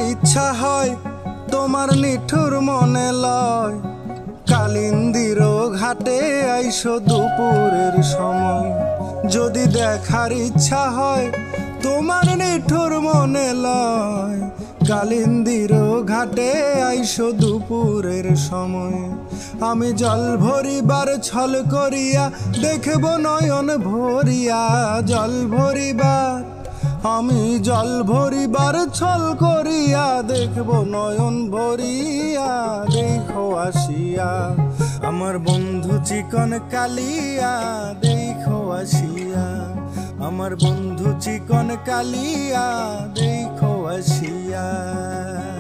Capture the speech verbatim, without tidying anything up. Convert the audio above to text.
ইচ্ছা হয় তোমার নিঠুর মনে লয়, কালিন্দির ঘাটে আইসো দুপুরের সময়। যদি দেখার ইচ্ছা হয় তোমার নিঠুর মনে লয়, কালিন্দির ঘাটে আইসো দুপুরের সময়। আমি জল ভরিবার ছল করিয়া দেখব নয়ন ভরিয়া, জল ভরিবার আমি জল ভরিবার ছল করিয়া দেখব নয়ন ভরিয়া। দেখো আসিয়া আমার বন্ধু চিকন কালিয়া, দেখো আসিয়া আমার বন্ধু চিকন কালিয়া, দেখো আসিয়া।